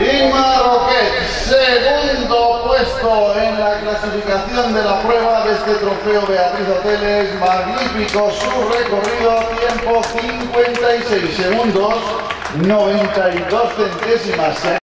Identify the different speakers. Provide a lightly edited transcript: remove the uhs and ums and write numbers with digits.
Speaker 1: Inma Roquet, segundo puesto en la clasificación de la prueba de este trofeo Beatriz Hoteles. Magnífico su recorrido, tiempo 56 segundos 92 centésimas.